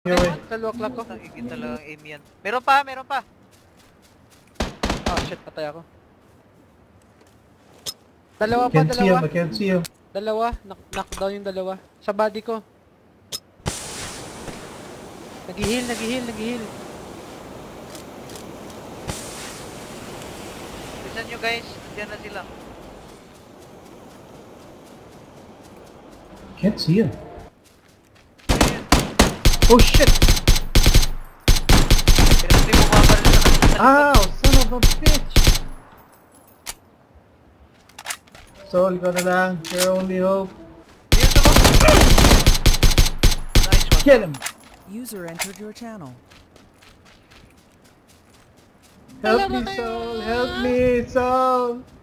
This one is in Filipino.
Sa luwak lang ko. Nakikita talagang aim yan. Meron pa, meron pa. Ah, shit, patay ako. Dalawa pa, Can't see him, dalawa. I can't see him. Dalawa, knockdown yung dalawa. Sa body ko. Nag-heal. Listen nyo guys, nandiyan na sila. Can't see him. Oh shit! Pero hindi mo mabaril sa kanila. Ow, son of a bitch! Sol, ikaw na lang. Your only hope. Yun sa mo. Nice one. Get him! User entered your channel. Help me, Sol! Help me, Sol!